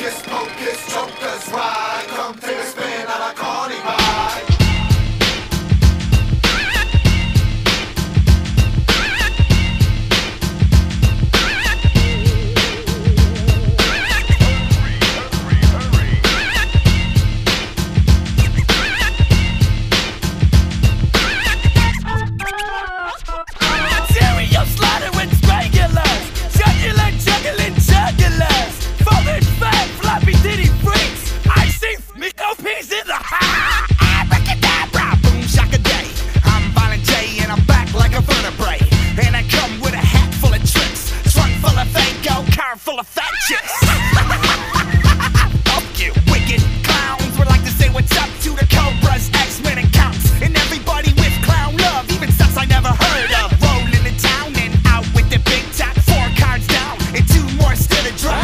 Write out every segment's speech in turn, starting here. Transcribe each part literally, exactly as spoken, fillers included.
Hocus pocus, jokers ride. Come take a spin on a carny ride. Full of fat chicks. Fuck you, wicked clowns. Would like to say what's up to the Cobras, X-Men and Counts, and everybody with clown love, even stuff I never heard of. Rolling in town and out with the big top, four cards down and two more still to drop.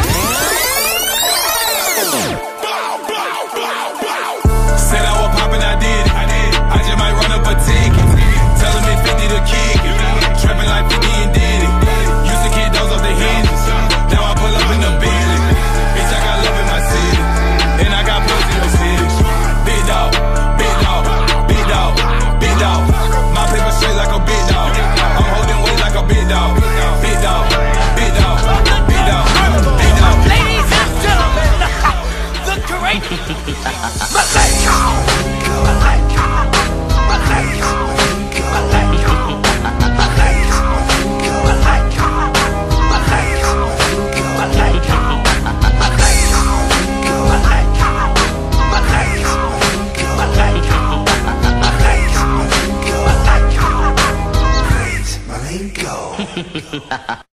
Said I was poppin', I did it. I did. I just might run up a ticket. Tell them it's fifty to kick it. Trapping like fifty and did it. Used to kick those off the hinges. Now I pull up in the Piere. Bitch, I got love in my city. And I got pussy in the city. Big dog, big dog, big dog, big dog. My paper straight like a big dog. I'm holding weight like a big dog. Big dog, big dog, big dog, big dog. Ladies and gentlemen, the great Malenko! Malenko! Malenko! Malenko! Malenko.